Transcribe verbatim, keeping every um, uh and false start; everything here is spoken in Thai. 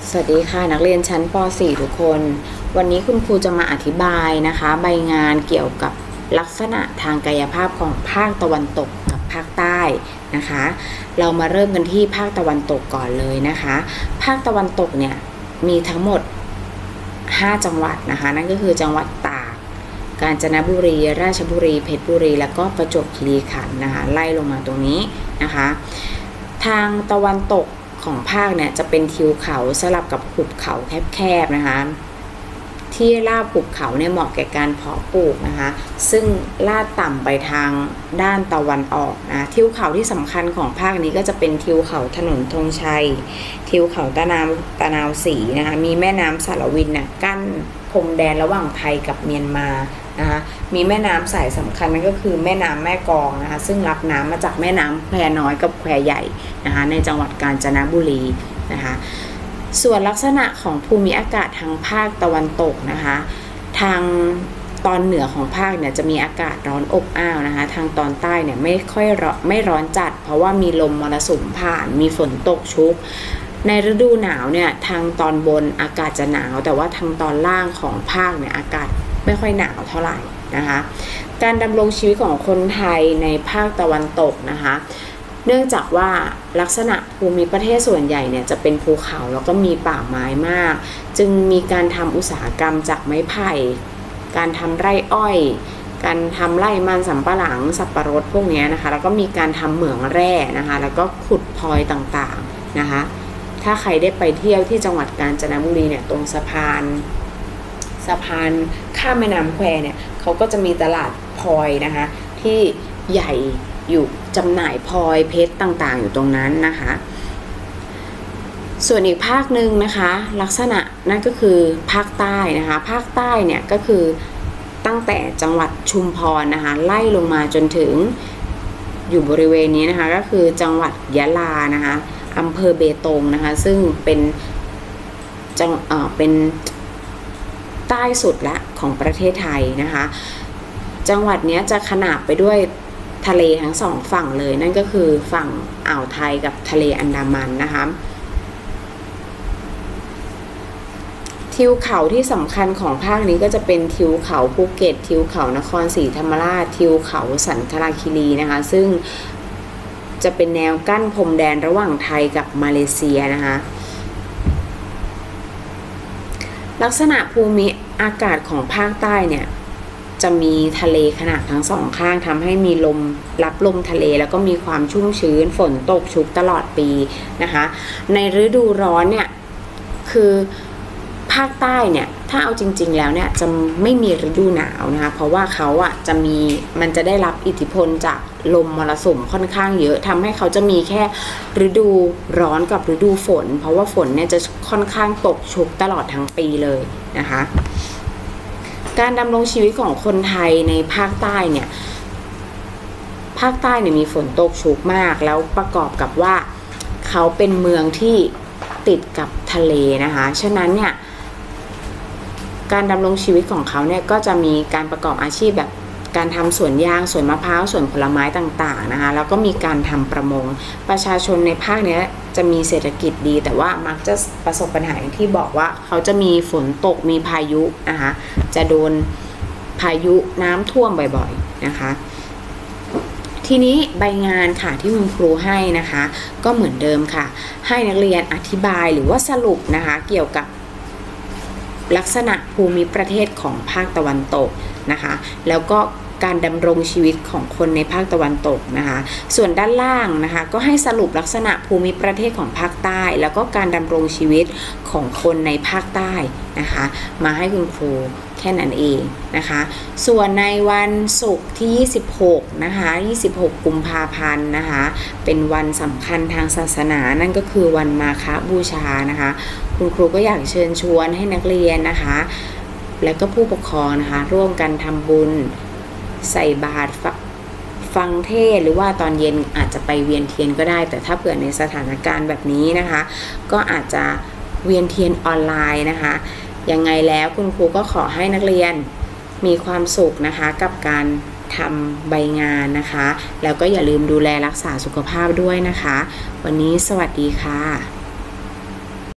สวัสดีค่ะนักเรียนชั้นป .สี่ ทุกคนวันนี้คุณครูจะมาอธิบายนะคะใบงานเกี่ยวกับลักษณะทางกายภาพของภาคตะวันตกกับภาคใต้นะคะเรามาเริ่มกันที่ภาคตะวันตกก่อนเลยนะคะภาคตะวันตกเนี่ยมีทั้งหมดห้าจังหวัดนะคะนั่นก็คือจังหวัดตากกาญจนบุรีราชบุรีเพชรบุรีแล้วก็ประจวบคีรีขันธ์นะคะไล่ลงมาตรงนี้นะคะทางตะวันตกของภาคเนี่ยจะเป็นทิวเขาสลับกับหุบเขาแคบๆนะคะที่ลาดหุบเขาเนี่ยเหมาะแก่การเพาะปลูกนะคะซึ่งลาดต่ำไปทางด้านตะวันออกนะทิวเขาที่สำคัญของภาคนี้ก็จะเป็นทิวเขาถนนธงชัยทิวเขาตะนาวตะนาวศรีนะคะมีแม่น้ำสารวินน่ะกั้นพรมแดนระหว่างไทยกับเมียนมานะคะมีแม่น้ำสายสำคัญนั่นก็คือแม่น้ำแม่กลองนะคะซึ่งรับน้ำมาจากแม่น้ำแควน้อยกับแควใหญ่นะคะในจังหวัดกาญจนบุรีนะคะส่วนลักษณะของภูมิอากาศทางภาคตะวันตกนะคะทางตอนเหนือของภาคเนี่ยจะมีอากาศร้อนอบอ้าวนะคะทางตอนใต้เนี่ยไม่ค่อยร้อนไม่ร้อนจัดเพราะว่ามีลมมรสุมผ่านมีฝนตกชุกในฤดูหนาวเนี่ยทางตอนบนอากาศจะหนาวแต่ว่าทางตอนล่างของภาคเนี่ยอากาศไม่ค่อยหนาวเท่าไหร่นะคะการดำรงชีวิตของคนไทยในภาคตะวันตกนะคะเนื่องจากว่าลักษณะภูมิประเทศส่วนใหญ่เนี่ยจะเป็นภูเขาแล้วก็มีป่าไม้มากจึงมีการทำอุตสาหกรรมจากไม้ไผ่การทำไร่อ้อยการทำไร่มันสำปะหลังสับปะรดพวกนี้นะคะแล้วก็มีการทำเหมืองแร่นะคะแล้วก็ขุดพลอยต่างๆนะคะถ้าใครได้ไปเที่ยวที่จังหวัดกาญจนบุรีเนี่ยตรงสะพานสะพานข้ามแม่น้ำแควเนี่ยเขาก็จะมีตลาดพลอยนะคะที่ใหญ่อยู่จำหน่ายพลอยเพชรต่างๆอยู่ตรงนั้นนะคะส่วนอีกภาคหนึ่งนะคะลักษณะนั่นก็คือภาคใต้นะคะภาคใต้เนี่ยก็คือตั้งแต่จังหวัดชุมพรนะคะไล่ลงมาจนถึงอยู่บริเวณนี้นะคะก็คือจังหวัดยะลานะคะอำเภอเบตงนะคะซึ่งเป็นจังเอ่อเป็นใต้สุดละของประเทศไทยนะคะจังหวัดนี้จะขนาบไปด้วยทะเลทั้งสองฝั่งเลยนั่นก็คือฝั่งอ่าวไทยกับทะเลอันดามันนะคะทิวเขาที่สำคัญของภาคนี้ก็จะเป็นทิวเขาภูเก็ตทิวเขานครศรีธรรมราชทิวเขาสันคลาคีรีนะคะซึ่งจะเป็นแนวกั้นพรมแดนระหว่างไทยกับมาเลเซียนะคะลักษณะภูมิอากาศของภาคใต้เนี่ยจะมีทะเลขนาดทั้งสองข้างทำให้มีลมรับลมทะเลแล้วก็มีความชุ่มชื้นฝนตกชุกตลอดปีนะคะในฤดูร้อนเนี่ยคือภาคใต้เนี่ยถ้าเอาจริงๆแล้วเนี่ยจะไม่มีฤดูหนาวนะคะเพราะว่าเขาอ่ะจะมีมันจะได้รับอิทธิพลจากลมมรสุมค่อนข้างเยอะทำให้เขาจะมีแค่ฤดูร้อนกับฤดูฝนเพราะว่าฝนเนี่ยจะค่อนข้างตกชุกตลอดทั้งปีเลยนะคะการดำรงชีวิตของคนไทยในภาคใต้เนี่ยภาคใต้เนี่ยมีฝนตกชุกมากแล้วประกอบกับว่าเขาเป็นเมืองที่ติดกับทะเลนะคะฉะนั้นเนี่ยการดำรงชีวิตของเขาเนี่ยก็จะมีการประกอบอาชีพแบบการทำสวนยางสวนมะพร้าวสวนผลไม้ต่างๆนะคะแล้วก็มีการทำประมงประชาชนในภาคนี้จะมีเศรษฐกิจดีแต่ว่ามักจะประสบปัญหาอย่างที่บอกว่าเขาจะมีฝนตกมีพายุนะคะจะโดนพายุน้ำท่วมบ่อยๆนะคะทีนี้ใบงานค่ะที่คุณครูให้นะคะก็เหมือนเดิมค่ะให้นักเรียนอธิบายหรือว่าสรุปนะคะเกี่ยวกับลักษณะภูมิประเทศของภาคตะวันตกนะคะแล้วก็การดำรงชีวิตของคนในภาคตะวันตกนะคะส่วนด้านล่างนะคะก็ให้สรุปลักษณะภูมิประเทศของภาคใต้แล้วก็การดำรงชีวิตของคนในภาคใต้นะคะมาให้คุณครูแค่นั้นเองนะคะส่วนในวันศุกร์ที่ยี่สิบหกนะคะยี่สิบหกกุมภาพันธ์นะคะเป็นวันสำคัญทางศาสนานั่นก็คือวันมาฆบูชานะคะคุณครูก็อยากเชิญชวนให้นักเรียนนะคะและก็ผู้ปกครองนะคะร่วมกันทำบุญใส่บาตรฟังเทศหรือว่าตอนเย็นอาจจะไปเวียนเทียนก็ได้แต่ถ้าเผื่อในสถานการณ์แบบนี้นะคะก็อาจจะเวียนเทียนออนไลน์นะคะยังไงแล้วคุณครูก็ขอให้นักเรียนมีความสุขนะคะกับการทำใบงานนะคะแล้วก็อย่าลืมดูแลรักษาสุขภาพด้วยนะคะวันนี้สวัสดีค่ะ